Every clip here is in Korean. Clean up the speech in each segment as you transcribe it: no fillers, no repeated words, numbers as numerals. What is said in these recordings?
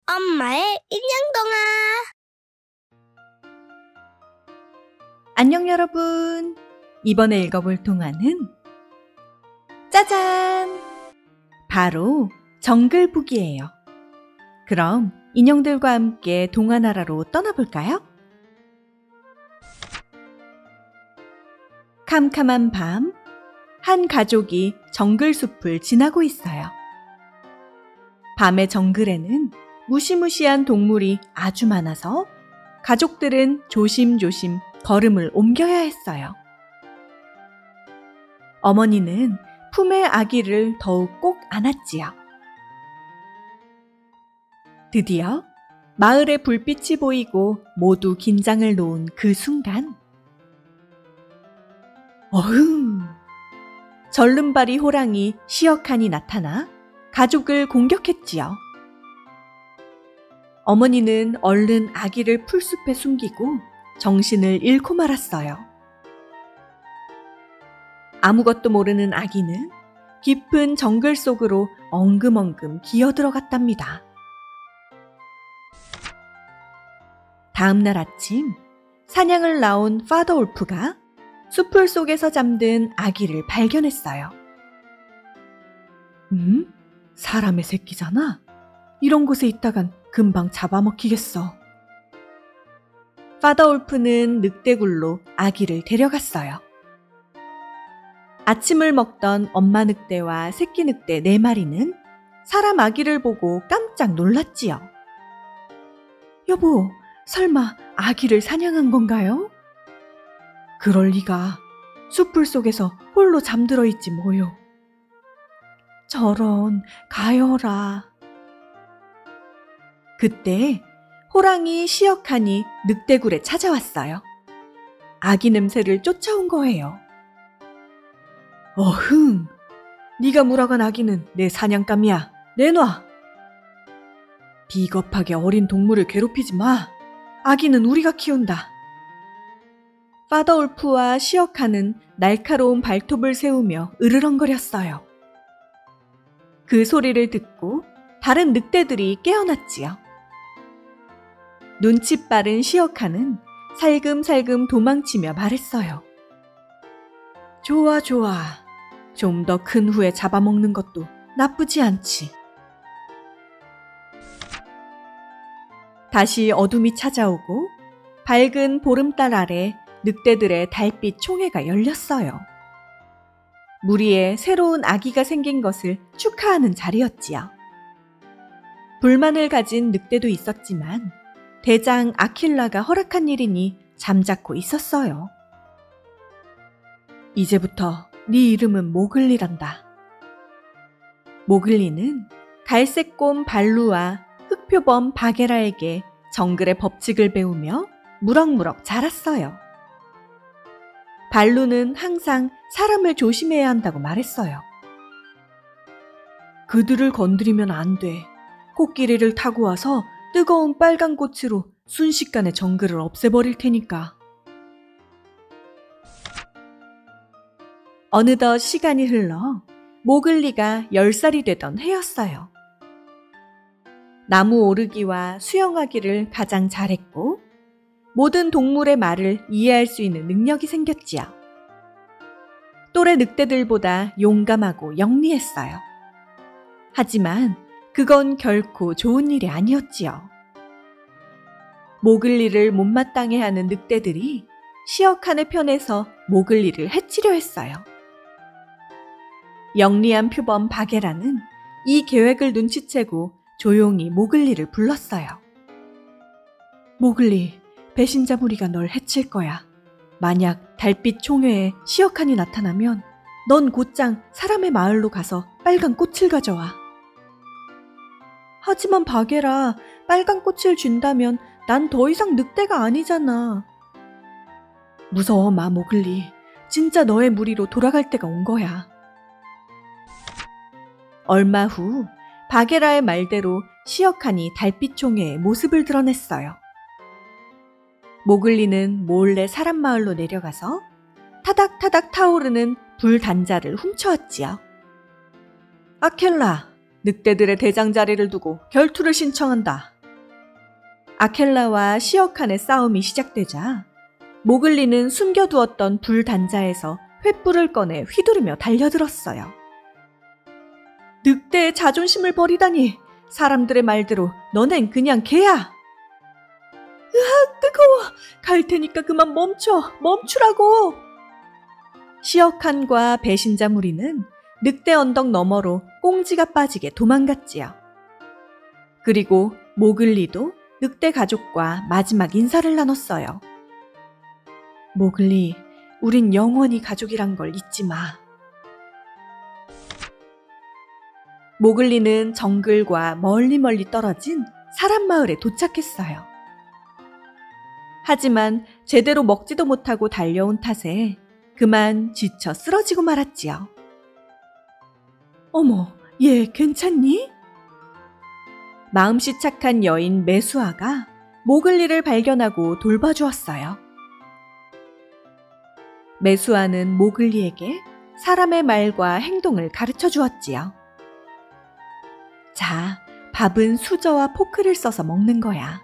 엄마의 인형동화. 안녕 여러분. 이번에 읽어볼 동화는 짜잔! 바로 정글북이에요. 그럼 인형들과 함께 동화나라로 떠나볼까요? 캄캄한 밤, 한 가족이 정글숲을 지나고 있어요. 밤의 정글에는 무시무시한 동물이 아주 많아서 가족들은 조심조심 걸음을 옮겨야 했어요. 어머니는 품에 아기를 더욱 꼭 안았지요. 드디어 마을에 불빛이 보이고 모두 긴장을 놓은 그 순간, 어흥! 절름발이 호랑이 시어칸이 나타나 가족을 공격했지요. 어머니는 얼른 아기를 풀숲에 숨기고 정신을 잃고 말았어요. 아무것도 모르는 아기는 깊은 정글 속으로 엉금엉금 기어들어갔답니다. 다음날 아침, 사냥을 나온 파더 울프가 수풀 속에서 잠든 아기를 발견했어요. 사람의 새끼잖아? 이런 곳에 있다간 금방 잡아먹히겠어. 파더 울프는 늑대굴로 아기를 데려갔어요. 아침을 먹던 엄마 늑대와 새끼 늑대 4마리는 사람 아기를 보고 깜짝 놀랐지요. 여보, 설마 아기를 사냥한 건가요? 그럴 리가. 숲풀 속에서 홀로 잠들어 있지 뭐요. 저런, 가여라. 그때 호랑이 시어칸이 늑대굴에 찾아왔어요. 아기 냄새를 쫓아온 거예요. 어흥! 네가 물어간 아기는 내 사냥감이야. 내놔! 비겁하게 어린 동물을 괴롭히지 마. 아기는 우리가 키운다. 파더 울프와 시어칸은 날카로운 발톱을 세우며 으르렁거렸어요. 그 소리를 듣고 다른 늑대들이 깨어났지요. 눈치 빠른 시어칸은 살금살금 도망치며 말했어요. 좋아, 좋아. 좀 더 큰 후에 잡아먹는 것도 나쁘지 않지. 다시 어둠이 찾아오고 밝은 보름달 아래 늑대들의 달빛 총회가 열렸어요. 무리에 새로운 아기가 생긴 것을 축하하는 자리였지요. 불만을 가진 늑대도 있었지만 대장 아킬라가 허락한 일이니 잠자코 있었어요. 이제부터 네 이름은 모글리란다. 모글리는 갈색곰 발루와 흑표범 바게라에게 정글의 법칙을 배우며 무럭무럭 자랐어요. 발루는 항상 사람을 조심해야 한다고 말했어요. 그들을 건드리면 안 돼. 코끼리를 타고 와서 뜨거운 빨간 꽃으로 순식간에 정글을 없애버릴 테니까. 어느덧 시간이 흘러 모글리가 10살이 되던 해였어요. 나무 오르기와 수영하기를 가장 잘했고 모든 동물의 말을 이해할 수 있는 능력이 생겼지요. 또래 늑대들보다 용감하고 영리했어요. 하지만 그건 결코 좋은 일이 아니었지요. 모글리를 못마땅해 하는 늑대들이 시어칸의 편에서 모글리를 해치려 했어요. 영리한 표범 바게라는 이 계획을 눈치채고 조용히 모글리를 불렀어요. 모글리, 배신자 무리가 널 해칠 거야. 만약 달빛 총회에 시어칸이 나타나면 넌 곧장 사람의 마을로 가서 빨간 꽃을 가져와. 하지만 바게라, 빨간 꽃을 준다면 난 더 이상 늑대가 아니잖아. 무서워 마, 모글리. 진짜 너의 무리로 돌아갈 때가 온 거야. 얼마 후 바게라의 말대로 시어칸이 달빛 총회에 모습을 드러냈어요. 모글리는 몰래 사람 마을로 내려가서 타닥타닥 타오르는 불 단자를 훔쳐왔지요. 아켈라, 늑대들의 대장 자리를 두고 결투를 신청한다. 아켈라와 시어칸의 싸움이 시작되자 모글리는 숨겨두었던 불 단자에서 횃불을 꺼내 휘두르며 달려들었어요. 늑대의 자존심을 버리다니, 사람들의 말대로 너넨 그냥 개야. 으악, 뜨거워. 갈 테니까 그만 멈추라고. 시어칸과 배신자 무리는 늑대 언덕 너머로 꽁지가 빠지게 도망갔지요. 그리고 모글리도 늑대 가족과 마지막 인사를 나눴어요. 모글리, 우린 영원히 가족이란 걸 잊지 마. 모글리는 정글과 멀리 떨어진 사람 마을에 도착했어요. 하지만 제대로 먹지도 못하고 달려온 탓에 그만 지쳐 쓰러지고 말았지요. 어머, 얘 괜찮니? 마음씨 착한 여인 메수아가 모글리를 발견하고 돌봐주었어요. 메수아는 모글리에게 사람의 말과 행동을 가르쳐 주었지요. 자, 밥은 수저와 포크를 써서 먹는 거야.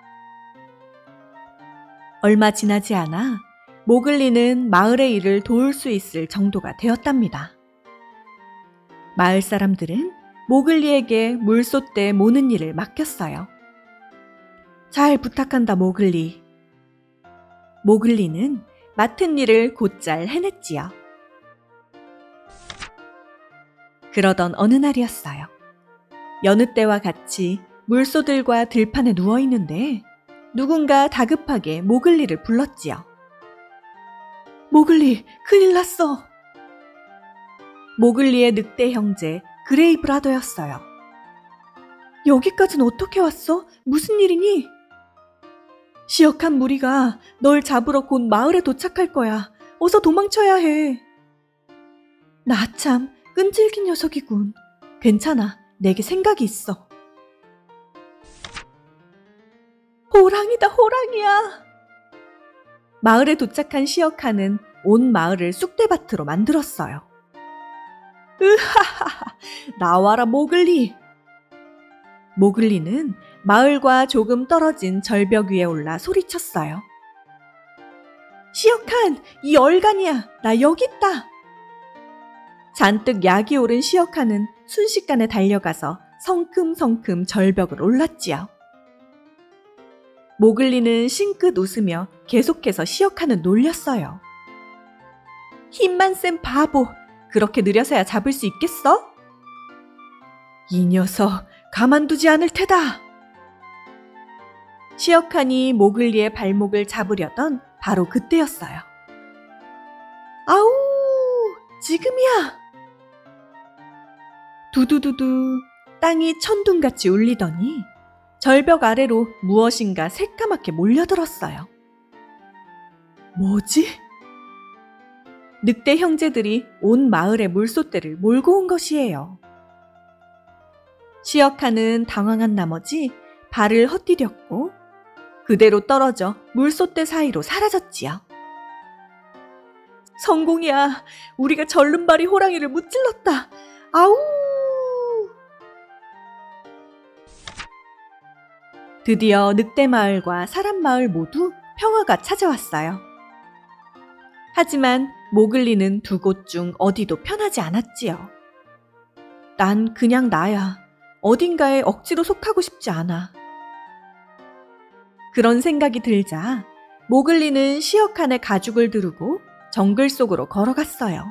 얼마 지나지 않아 모글리는 마을의 일을 도울 수 있을 정도가 되었답니다. 마을 사람들은 모글리에게 물솥대 모는 일을 맡겼어요. 잘 부탁한다, 모글리. 모글리는 맡은 일을 곧잘 해냈지요. 그러던 어느 날이었어요. 여느 때와 같이 물소들과 들판에 누워있는데 누군가 다급하게 모글리를 불렀지요. 모글리, 큰일 났어. 모글리의 늑대 형제 그레이브라더였어요. 여기까지는 어떻게 왔어? 무슨 일이니? 시역한 무리가 널 잡으러 곧 마을에 도착할 거야. 어서 도망쳐야 해. 나 참 끈질긴 녀석이군. 괜찮아. 내게 생각이 있어. 호랑이다, 호랑이야. 마을에 도착한 시역한은 온 마을을 쑥대밭으로 만들었어요. 으하하하, 나와라 모글리. 모글리는 마을과 조금 떨어진 절벽 위에 올라 소리쳤어요. 시역한, 이 얼간이야. 나 여기 있다. 잔뜩 약이 오른 시역한은 순식간에 달려가서 성큼성큼 절벽을 올랐지요. 모글리는 싱긋 웃으며 계속해서 시역한을 놀렸어요. 힘만 센 바보, 그렇게 느려서야 잡을 수 있겠어? 이 녀석 가만두지 않을 테다. 시역한이 모글리의 발목을 잡으려던 바로 그때였어요. 아우, 지금이야. 두두두두 땅이 천둥같이 울리더니 절벽 아래로 무엇인가 새까맣게 몰려들었어요. 뭐지? 늑대 형제들이 온 마을의 물소떼를 몰고 온 것이에요. 시역한은 당황한 나머지 발을 헛디뎠고 그대로 떨어져 물소떼 사이로 사라졌지요. 성공이야. 우리가 절름발이 호랑이를 무찔렀다. 아우! 드디어 늑대 마을과 사람 마을 모두 평화가 찾아왔어요. 하지만 모글리는 두 곳 중 어디도 편하지 않았지요. 난 그냥 나야. 어딘가에 억지로 속하고 싶지 않아. 그런 생각이 들자 모글리는 시역한의 가죽을 두르고 정글 속으로 걸어갔어요.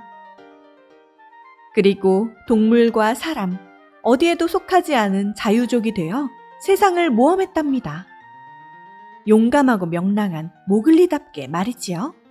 그리고 동물과 사람, 어디에도 속하지 않은 자유족이 되어 세상을 모험했답니다. 용감하고 명랑한 모글리답게 말이지요.